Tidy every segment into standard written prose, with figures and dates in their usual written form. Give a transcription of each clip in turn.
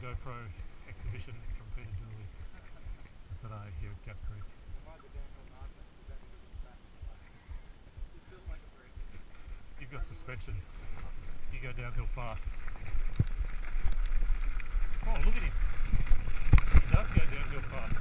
GoPro exhibition from Peter Dooley today here at Gap Creek. You've got suspension. You go downhill fast. Oh, look at him. He does go downhill fast.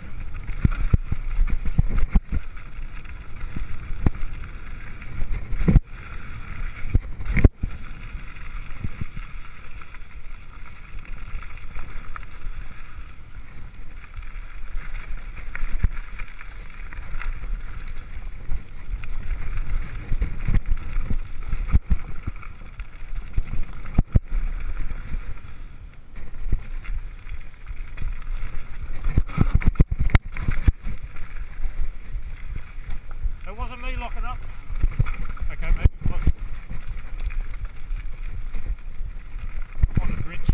It wasn't me locking up. Okay, maybe it was. On the bridge.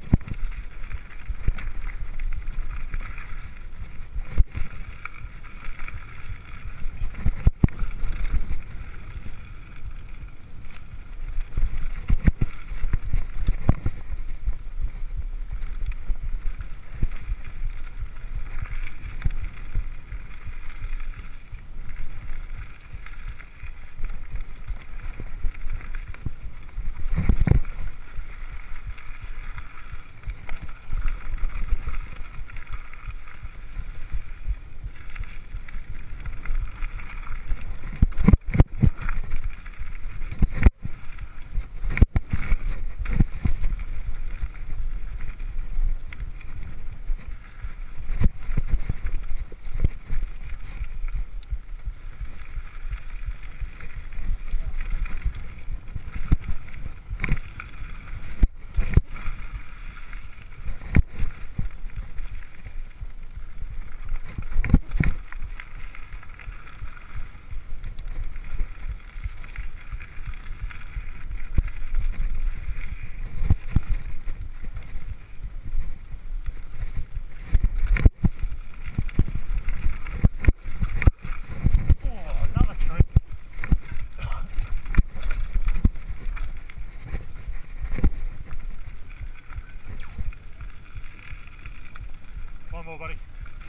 One more, buddy.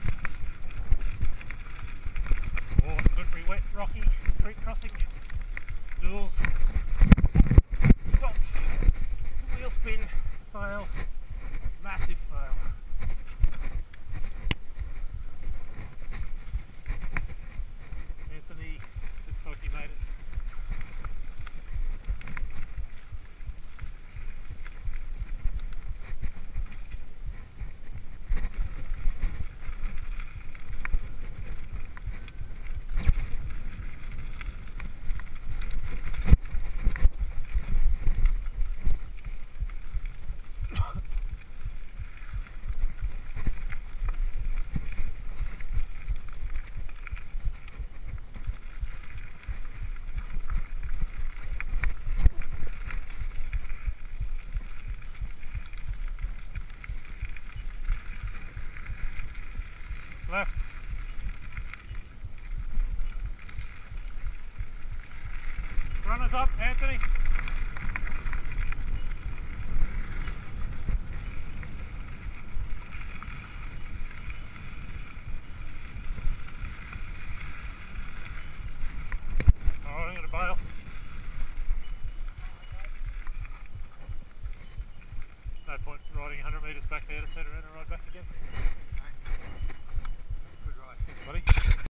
Oh, slippery, wet, rocky, creek crossing. Duels. Spot. It's a wheel spin. Fail. Massive fail. Anthony looks like he made it. Left. Runners up, Anthony. Alright, I'm going to bail. No point riding 100 metres back there to turn around and ride back again. Good ride. Thanks, buddy.